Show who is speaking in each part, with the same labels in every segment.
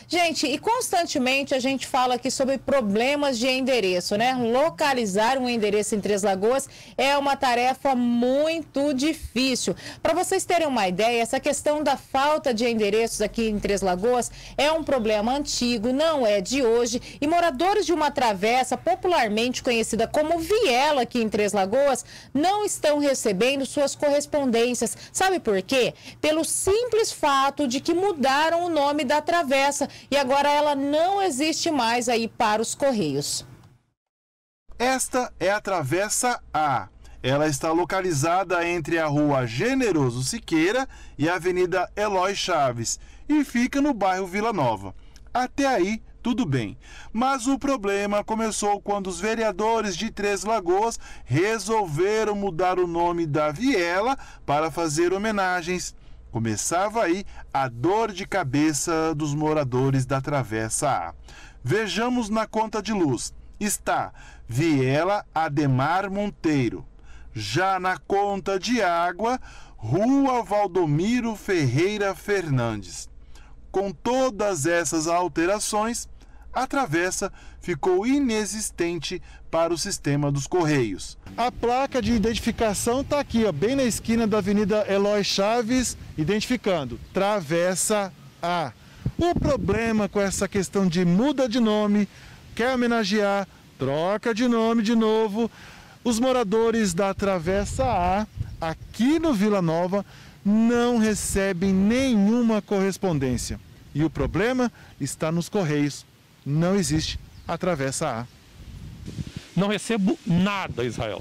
Speaker 1: Gente, e constantemente a gente fala aqui sobre problemas de endereço, né? Localizar um endereço em Três Lagoas é uma tarefa muito difícil. Para vocês terem uma ideia, essa questão da falta de endereços aqui em Três Lagoas é um problema antigo, não é de hoje. E moradores de uma travessa popularmente conhecida como Viela aqui em Três Lagoas não estão recebendo suas correspondências. Sabe por quê? Pelo simples fato de que mudaram o nome da travessa e agora ela não existe mais aí para os Correios.
Speaker 2: Esta é a Travessa A. Ela está localizada entre a Rua Generoso Siqueira e a Avenida Eloy Chaves e fica no bairro Vila Nova. Até aí, tudo bem. Mas o problema começou quando os vereadores de Três Lagoas resolveram mudar o nome da viela para fazer homenagens. Começava aí a dor de cabeça dos moradores da Travessa A. Vejamos na conta de luz. Está Viela Ademar Monteiro. Já na conta de água, Rua Valdomiro Ferreira Fernandes. Com todas essas alterações, a travessa ficou inexistente para o sistema dos Correios. A placa de identificação está aqui, ó, bem na esquina da Avenida Eloy Chaves, identificando Travessa A. O problema com essa questão de muda de nome, quer homenagear, troca de nome de novo, os moradores da Travessa A, aqui no Vila Nova, não recebem nenhuma correspondência. E o problema está nos Correios. Não existe a Travessa A.
Speaker 3: Não recebo nada, Israel.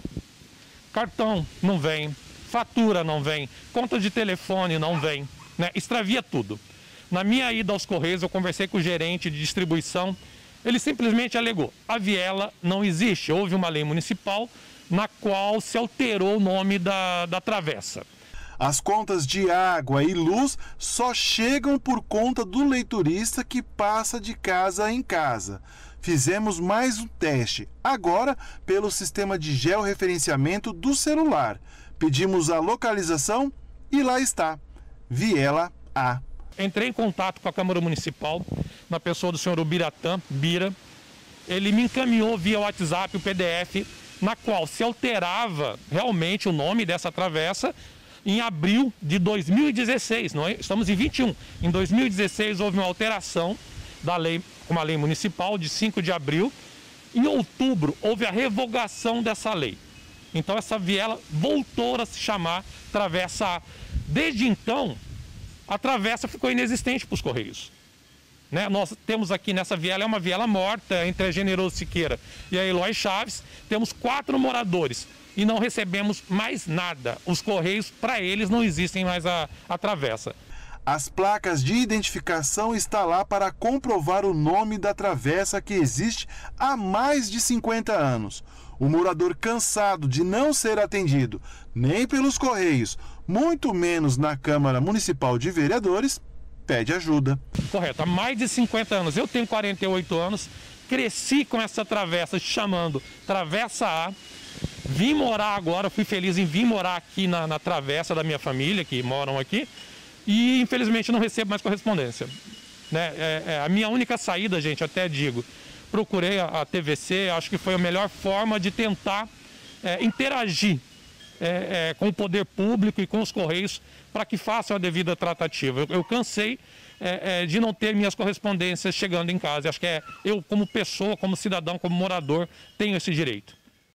Speaker 3: Cartão não vem, fatura não vem, conta de telefone não vem, né? Extravia tudo. Na minha ida aos Correios, eu conversei com o gerente de distribuição, ele simplesmente alegou, a viela não existe. Houve uma lei municipal na qual se alterou o nome da travessa.
Speaker 2: As contas de água e luz só chegam por conta do leiturista que passa de casa em casa. Fizemos mais um teste, agora pelo sistema de georreferenciamento do celular. Pedimos a localização e lá está, Viela A.
Speaker 3: Entrei em contato com a Câmara Municipal, na pessoa do senhor Ubiratã, Bira. Ele me encaminhou via WhatsApp o PDF, na qual se alterava realmente o nome dessa travessa em abril de 2016, não é? Estamos em 21. Em 2016 houve uma alteração da lei, uma lei municipal de 5 de abril. Em outubro houve a revogação dessa lei. Então essa viela voltou a se chamar Travessa A. Desde então, a travessa ficou inexistente para os Correios. Né? Nós temos aqui nessa viela, é uma viela morta entre a Generoso Siqueira e a Eloy Chaves. Temos 4 moradores e não recebemos mais nada. Os Correios, para eles, não existem mais a travessa.
Speaker 2: As placas de identificação estão lá para comprovar o nome da travessa que existe há mais de 50 anos. O morador cansado de não ser atendido nem pelos Correios, muito menos na Câmara Municipal de Vereadores, pede ajuda.
Speaker 3: Correto, há mais de 50 anos. Eu tenho 48 anos, cresci com essa travessa chamando Travessa A. Vim morar agora, fui feliz em vir morar aqui na travessa da minha família, que moram aqui, e infelizmente não recebo mais correspondência. Né? A minha única saída, gente, até digo, procurei a TVC, acho que foi a melhor forma de tentar interagir com o poder público e com os Correios para que façam a devida tratativa. Eu cansei de não ter minhas correspondências chegando em casa. Acho que eu, como pessoa, como cidadão, como morador, tenho esse direito.